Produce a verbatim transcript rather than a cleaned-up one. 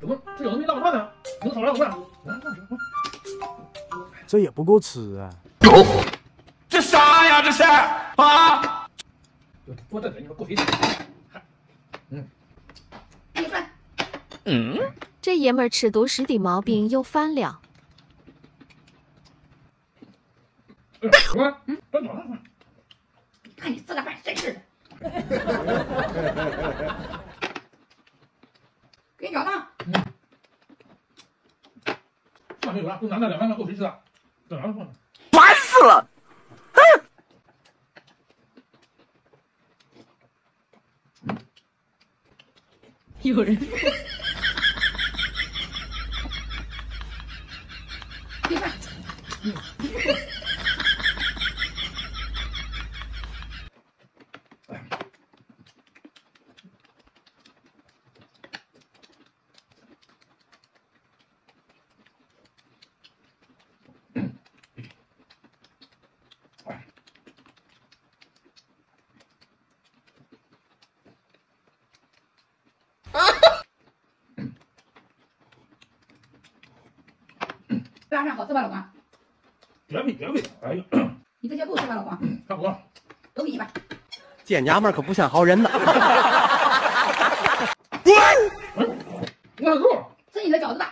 怎么这有东西倒饭呢？能少来怎么办？ 这也不够吃啊！ 有，这啥呀？这是啊！ 多挣点，你说够谁？嗯， 嗯，这爷们儿吃独食的毛病又犯了。 什么？嗯，端早上。 看你吃个饭谁吃的？给你找呢。 嗯。饭没有了，就拿那两万块够谁吃的？这哪能放？ 烦死了！哼！ 有人。 给饭。嗯。拉面好吃吧，老公？ 绝配绝配！哎呀， 你这些够吃吧，老公？ 嗯，差不多。 都给你吧。 这娘们可不像好人呐！ 滚！嗯，我肉。 吃你的饺子吧。